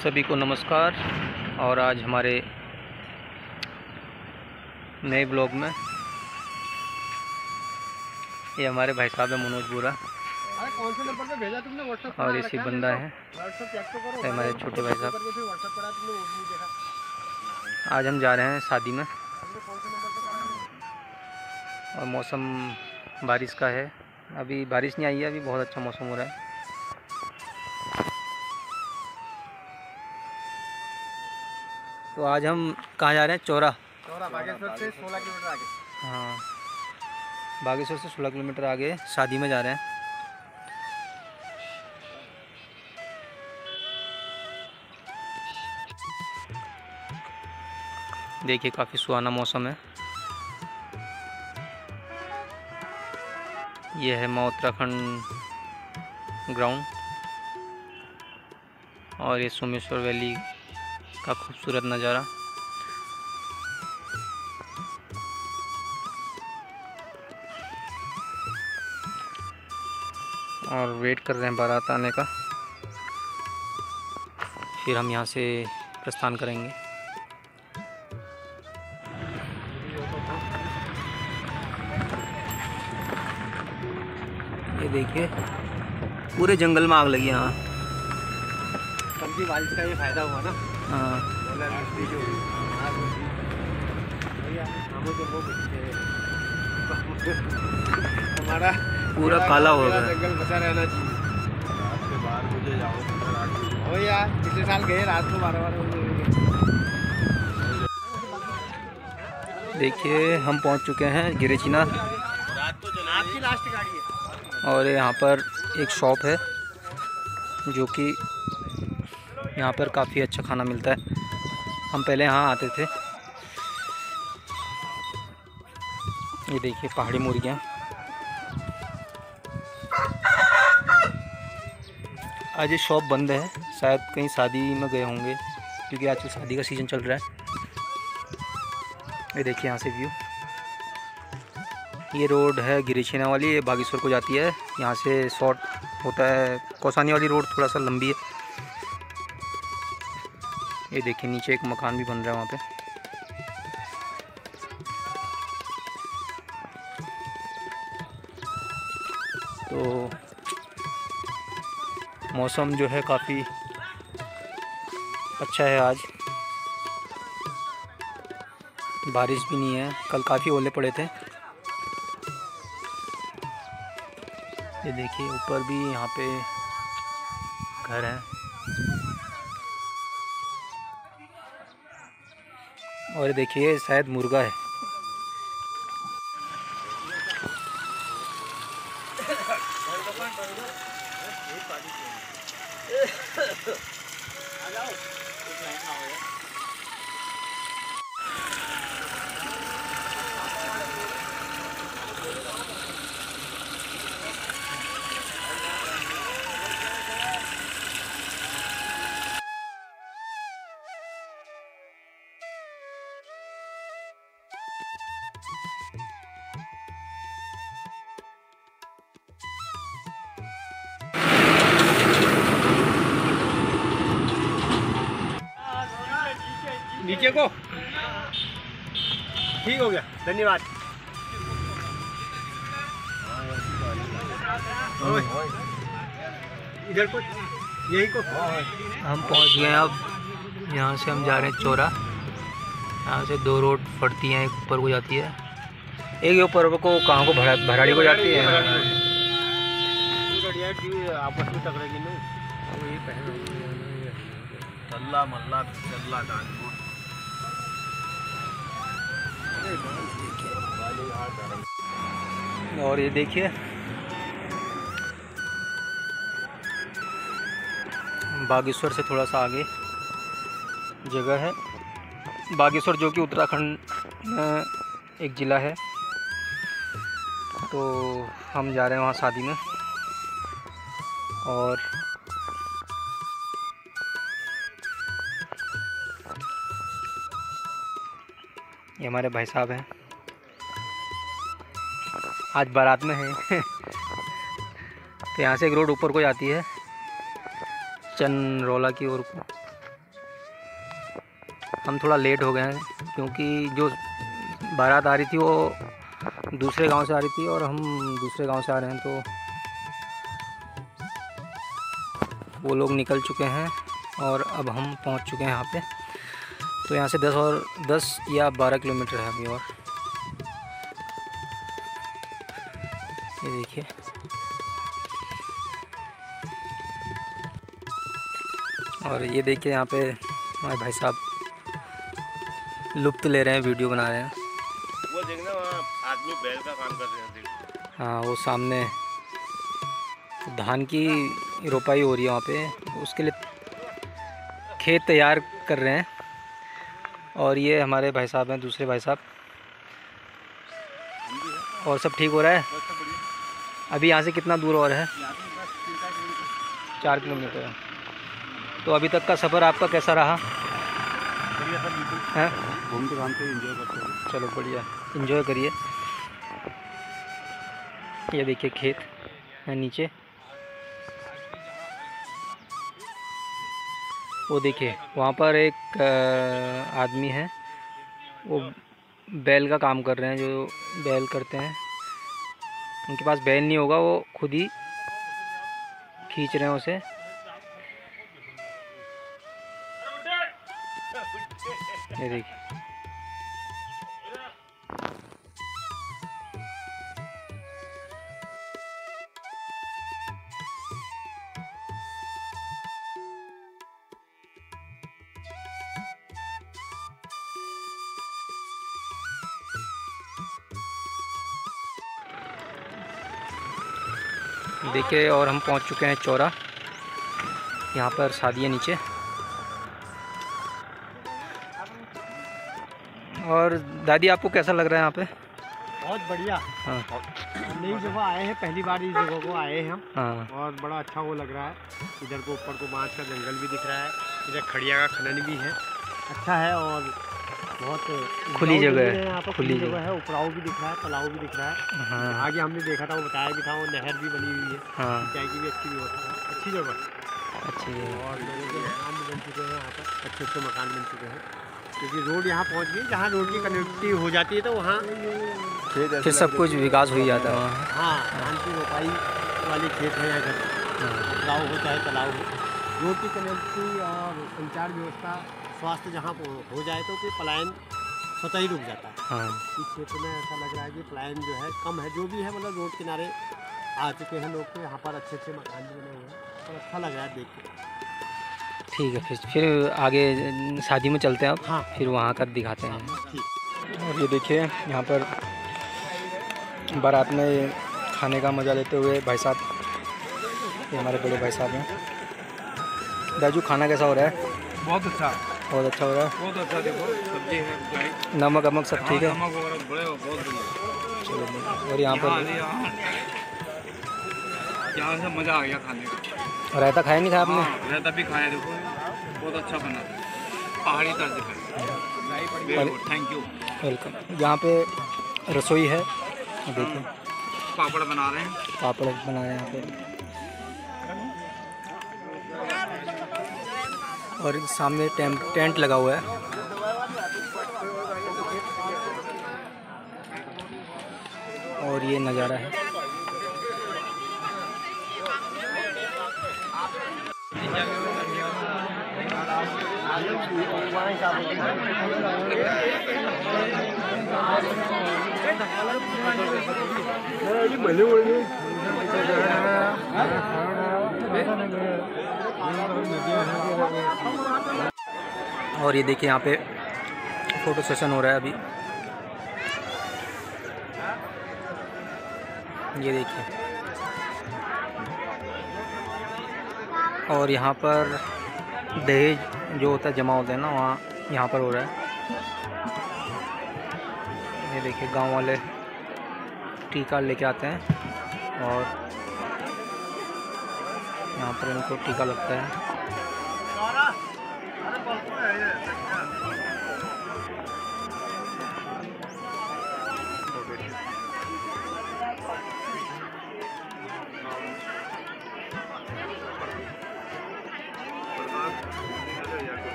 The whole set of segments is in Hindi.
सभी को नमस्कार। और आज हमारे नए ब्लॉग में ये हमारे भाई साहब है मनोज बोरा। कौन से नंबर पे भेजा तुमने? व्हाट्सएप और इसी बंदा है हमारे छोटे भाई साहब। आज हम जा रहे हैं शादी में और मौसम बारिश का है। अभी बारिश नहीं आई है, अभी बहुत अच्छा मौसम हो रहा है। तो आज हम कहाँ जा रहे हैं? चौरा बागेश्वर से 16 किलोमीटर आगे। हाँ, बागेश्वर से 16 किलोमीटर आगे शादी में जा रहे हैं। देखिए काफ़ी सुहाना मौसम है। यह है माँ उत्तराखंड ग्राउंड और ये सोमेश्वर वैली का खूबसूरत नज़ारा। और वेट कर रहे हैं बारात आने का, फिर हम यहाँ से प्रस्थान करेंगे। ये देखिए पूरे जंगल में आग लगी यहाँ। कल की बारिश का ये फायदा हुआ ना। हाँ, हमारा पूरा काला हो गया। जंगल बचा रहना चाहिए। रात के 12 बजे जाओ। ओ यार पिछले साल गए रात को 12 बजे। देखिए हम पहुंच चुके हैं गिरिचीना आपकी लास्ट गाड़ी है। और यहाँ पर एक शॉप है जो कि यहाँ पर काफ़ी अच्छा खाना मिलता है। हम पहले यहाँ आते थे। ये देखिए पहाड़ी मुर्गियाँ। आज ये शॉप बंद है, शायद कहीं शादी में गए होंगे क्योंकि आजकल शादी का सीज़न चल रहा है। ये देखिए यहाँ से व्यू। ये रोड है गिरिचीना वाली, ये बागेश्वर को जाती है। यहाँ से शॉर्ट होता है। कौसानी वाली रोड थोड़ा सा लंबी है। ये देखिए नीचे एक मकान भी बन रहा है वहाँ पे। तो मौसम जो है काफ़ी अच्छा है आज, बारिश भी नहीं है। कल काफ़ी ओले पड़े थे। ये देखिए ऊपर भी यहाँ पे घर है और ये देखिए शायद मुर्गा है। नीचे को ठीक हो गया, धन्यवाद। इधर को यही को हम पहुंच गए। अब यहाँ से हम जा रहे हैं चौरा। यहाँ से दो रोड पड़ती हैं, एक ऊपर को जाती है, एक ऊपर को कहाँ को भराड़ी को जाती है। आपस में टकरेगी ना, वही तल्ला मल्ला चल्ला कानपुर। और ये देखिए बागेश्वर से थोड़ा सा आगे जगह है बागेश्वर, जो कि उत्तराखंड में एक ज़िला है। तो हम जा रहे हैं वहाँ शादी में। और ये हमारे भाई साहब हैं, आज बारात में हैं। तो यहाँ से एक रोड ऊपर को जाती है चनरौला की ओर को। हम थोड़ा लेट हो गए हैं क्योंकि जो बारात आ रही थी वो दूसरे गांव से आ रही थी और हम दूसरे गांव से आ रहे हैं, तो वो लोग निकल चुके हैं और अब हम पहुंच चुके हैं यहाँ पे। तो यहाँ से 10 या 12 किलोमीटर है अभी। और ये देखिए, और ये देखिए यहाँ पे हमारे भाई साहब लुत्फ़ ले रहे हैं, वीडियो बना रहे हैं। वो देखना वहाँ आदमी बैल का काम कर रहे हैं, देख। हाँ, वो सामने धान की रोपाई हो रही है वहाँ पे, उसके लिए खेत तैयार कर रहे हैं। और ये हमारे भाई साहब हैं, दूसरे भाई साहब। और सब ठीक हो रहा है। अभी यहाँ से कितना दूर और है? 4 किलोमीटर है। तो अभी तक का सफ़र आपका कैसा रहा? हैं? घूमते घामते एंजॉय करते हैं। चलो बढ़िया, एंजॉय करिए। ये देखिए खेत है नीचे, वो देखिए वहाँ पर एक आदमी है, वो बैल का काम कर रहे हैं। जो बैल करते हैं, उनके पास बैल नहीं होगा, वो खुद ही खींच रहे हैं उसे। ये देखिए, देखिए और हम पहुंच चुके हैं चौरा। यहाँ पर शादी है नीचे। और दादी, आपको कैसा लग रहा है यहाँ पे? बहुत बढ़िया। हाँ, नई जगह आए हैं, पहली बार इस जगह को आए हैं हम। हाँ, और बड़ा अच्छा वो लग रहा है। इधर को ऊपर को बांस का जंगल भी दिख रहा है, इधर खड़िया का खनन भी है। अच्छा है और बहुत खुली जगह है। यहाँ पर खुली जगह है। उपराव भी दिख रहा है, तालाब भी दिख रहा है। हाँ, आगे हमने देखा था, वो बताया भी था, वो नहर भी बनी हुई है। हाँ, सिंचाई की भी अच्छी व्यवस्था है, अच्छी जगह। अच्छी है। और लोगों के मकान भी बन चुके हैं यहाँ पर, अच्छे अच्छे मकान बन चुके हैं। क्योंकि रोड यहाँ पहुँच गई, जहाँ रोड की कनेक्टिविटी हो जाती है तो वहाँ फिर सब कुछ विकास हो ही जाता है वहाँ। हाँ, धान की रोपाई वाले खेत हैं इधर, गाँव हो चाहे तालाब हो। रोड की कनेक्टिविटी और संचार व्यवस्था, स्वास्थ्य जहाँ हो जाए तो फिर पलायन स्वतः ही रुक जाता है। हाँ, इस क्षेत्र में ऐसा लग रहा है कि पलायन जो है कम है। जो भी है मतलब रोड किनारे आ चुके हैं लोग, तो यहाँ पर अच्छे अच्छे मकान भी बने हुए हैं और अच्छा लग रहा है देख के। ठीक है। फिर आगे शादी में चलते हैं अब। हाँ, फिर वहाँ का दिखाते हैं। ठीक। और ये देखिए यहाँ पर बारात में खाने का मज़ा लेते हुए भाई साहब, ये हमारे बड़े भाई साहब हैं। राजू, खाना कैसा हो रहा है? बहुत अच्छा, बहुत अच्छा हो रहा है। बहुत अच्छा। देखो सब्जी है, नमक वमक सब ठीक है? नमक वगैरह बड़े बहुत बढ़िया। चलो। और यहाँ पर यहाँ से मज़ा आ गया खाने का। रायता खाया नहीं खाया आपने? रायता भी खाया, देखो बहुत अच्छा बना था, पहाड़ी तर्ज पे। Thank you, welcome. यहाँ पे रसोई है, देखिए पापड़ बना रहे हैं। पापड़ बना रहे हैं यहाँ पे। और सामने टेंट लगा हुआ है। और ये नज़ारा है। और ये देखिए यहाँ पे फ़ोटो सेशन हो रहा है अभी। ये देखिए, और यहाँ पर दहेज जो होता है जमा होता है ना, वहाँ यहाँ पर हो रहा है। ये देखिए गांव वाले टीका लेके आते हैं और यहाँ पर इनको टीका लगता है।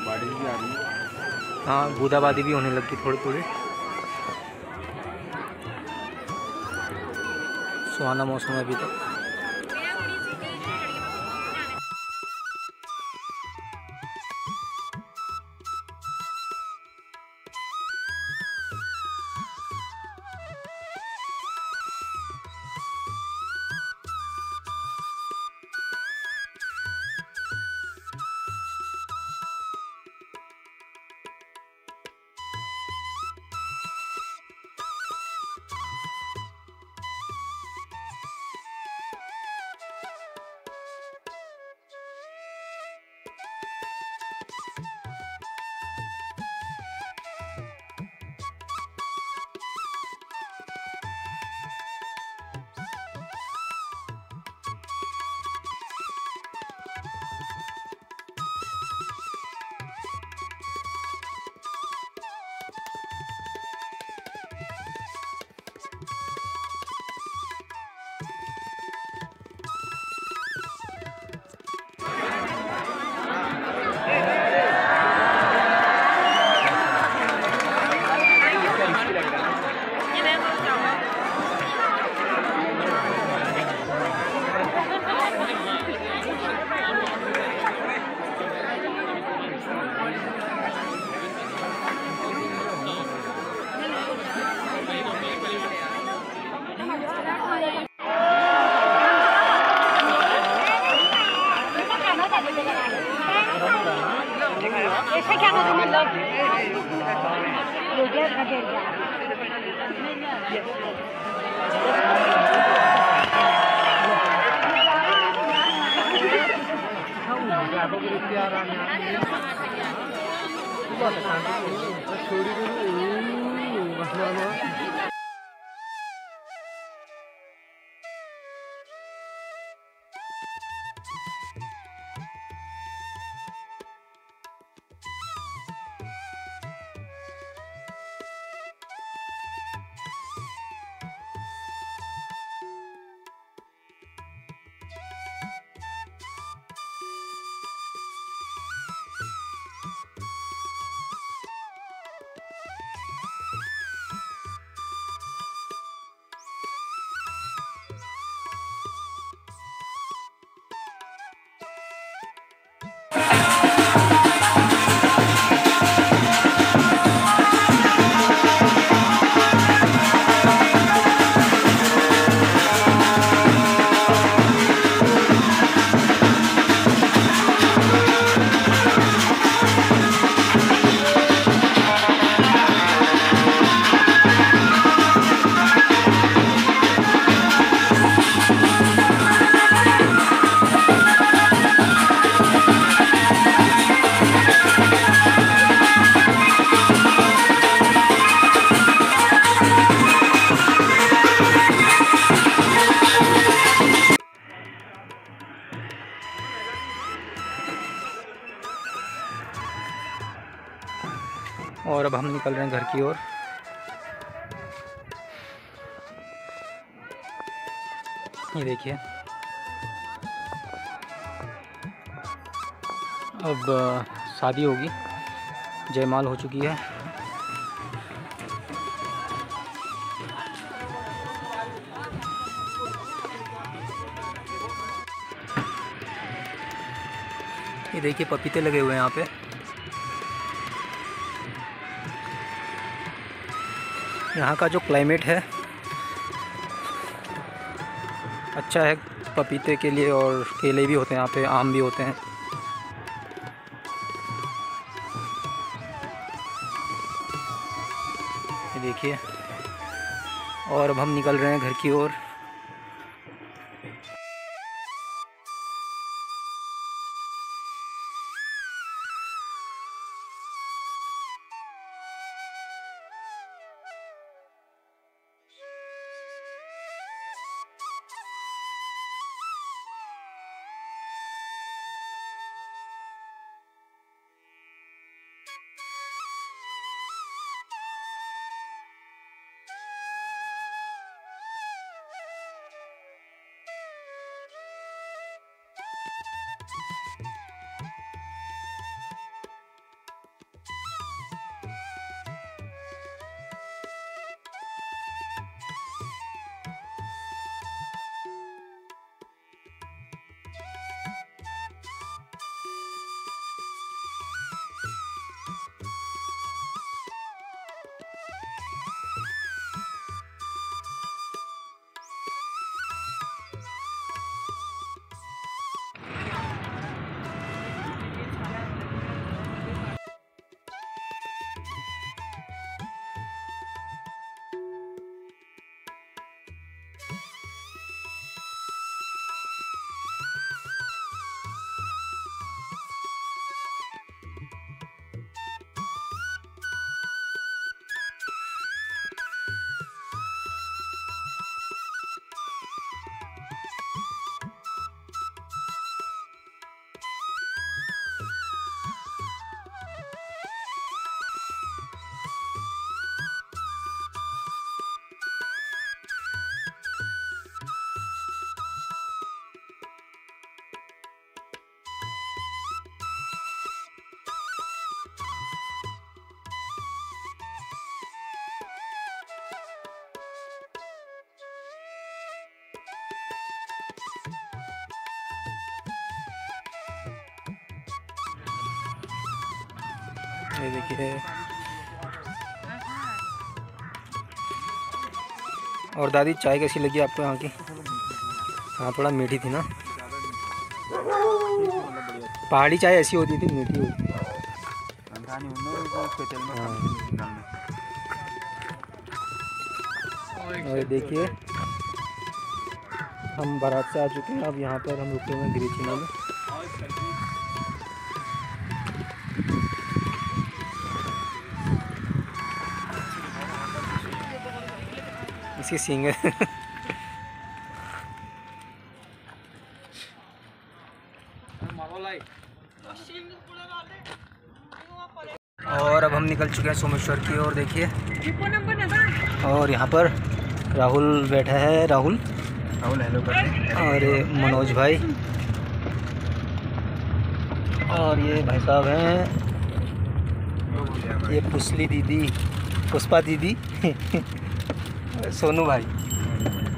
बारिश भी आ रही है। हाँ, बूंदाबांदी भी होने लगी थोड़ी थोड़ी। सुहाना मौसम है अभी तक। और अब हम निकल रहे हैं घर की ओर। ये देखिए, अब शादी होगी, जयमाल हो चुकी है। ये देखिए, पपीते लगे हुए हैं यहाँ पे। यहाँ का जो क्लाइमेट है अच्छा है पपीते के लिए, और केले भी होते हैं यहाँ पे, आम भी होते हैं। ये देखिए, और अब हम निकल रहे हैं घर की ओर। ये देखिए। और दादी चाय कैसी लगी आपको यहाँ की? हाँ थोड़ा मीठी थी ना। पहाड़ी चाय ऐसी होती थी, मीठी होती थी। हाँ। और देखिए हम बारात से आ चुके हैं, अब यहाँ पर हम रुके हुए हैं गिरिचीना में। इसकी सींग है। और अब हम निकल चुके हैं सोमेश्वर की ओर, देखिए। और यहाँ पर राहुल बैठा है, राहुल हेलो करते। और ये मनोज भाई, और ये भाई साहब हैं, ये पुष्पा दीदी, सोनू भाई।